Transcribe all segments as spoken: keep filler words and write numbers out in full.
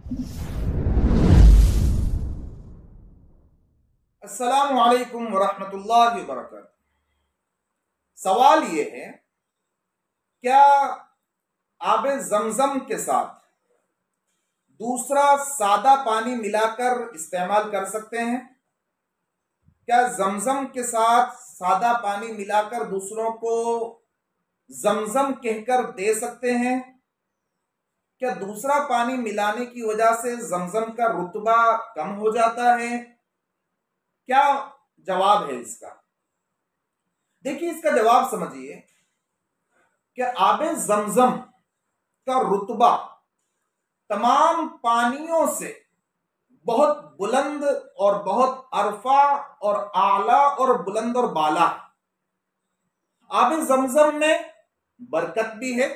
अस्सलामु अलैकुम वरहमतुल्लाहि वबरकातुहू। सवाल ये है, क्या आबे जमजम के साथ दूसरा सादा पानी मिलाकर इस्तेमाल कर सकते हैं? क्या जमजम के साथ सादा पानी मिलाकर दूसरों को जमजम कहकर दे सकते हैं? क्या दूसरा पानी मिलाने की वजह से जमजम का रुतबा कम हो जाता है? क्या जवाब है इसका? देखिए, इसका जवाब समझिए कि आबे जमजम का रुतबा तमाम पानियों से बहुत बुलंद और बहुत अरफा और आला और बुलंद और बाला। आबे जमजम में बरकत भी है,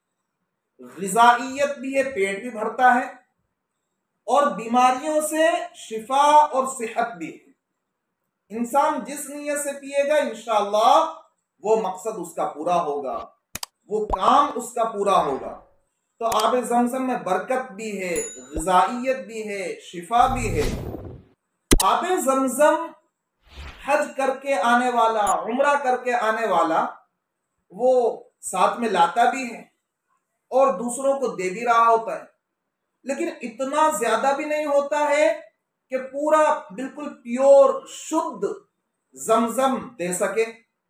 ग़िज़ाइयत भी है, पेट भी भरता है और बीमारियों से शिफा और सेहत भी है। इंसान जिस नीयत से पिएगा इंशाअल्लाह वो मकसद उसका पूरा होगा, वो काम उसका पूरा होगा। तो आबे जमजम में बरकत भी है, ग़िज़ाइयत भी है, शिफा भी है। आबे जमजम हज करके आने वाला, उम्रा करके आने वाला वो साथ में लाता भी है और दूसरों को दे भी रहा होता है, लेकिन इतना ज्यादा भी नहीं होता है कि पूरा बिल्कुल प्योर शुद्ध जमजम दे सके।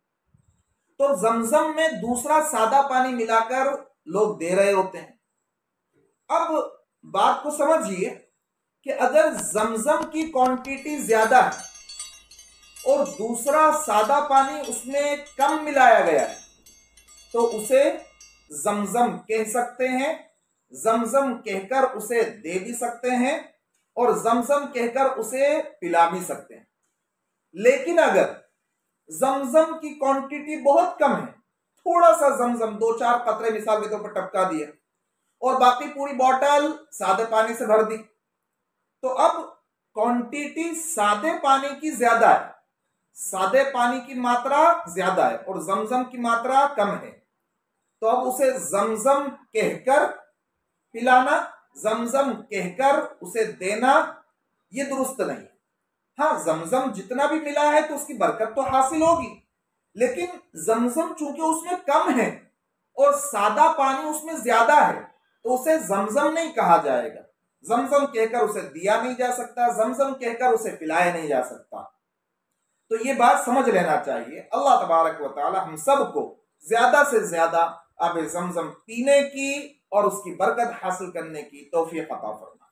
तो जमजम में दूसरा सादा पानी मिलाकर लोग दे रहे होते हैं। अब बात को समझिए कि अगर जमजम की क्वांटिटी ज्यादा है और दूसरा सादा पानी उसमें कम मिलाया गया है तो उसे जमजम कह सकते हैं, जमजम कहकर उसे दे भी सकते हैं और जमजम कहकर उसे पिला भी सकते हैं। लेकिन अगर जमजम की क्वांटिटी बहुत कम है, थोड़ा सा जमजम दो चार कतरे मिसाल के तौर पर टपका दिया और बाकी पूरी बोतल सादे पानी से भर दी, तो अब क्वांटिटी सादे पानी की ज्यादा है, सादे पानी की मात्रा ज्यादा है और जमजम की मात्रा कम है, तो अब उसे जमजम कहकर पिलाना, जमजम कहकर उसे देना ये दुरुस्त नहीं। हाँ, जमजम जितना भी मिला है तो उसकी बरकत तो हासिल होगी, लेकिन जमजम चूंकि उसमें कम है और सादा पानी उसमें ज्यादा है तो उसे जमजम नहीं कहा जाएगा। जमजम कहकर उसे दिया नहीं जा सकता, जमजम कहकर उसे पिलाया नहीं जा सकता। तो ये बात समझ लेना चाहिए। अल्लाह तबारक व तआला हम सबको ज्यादा से ज्यादा आबे जमजम पीने की और उसकी बरकत हासिल करने की तौफीक अता फरमाए।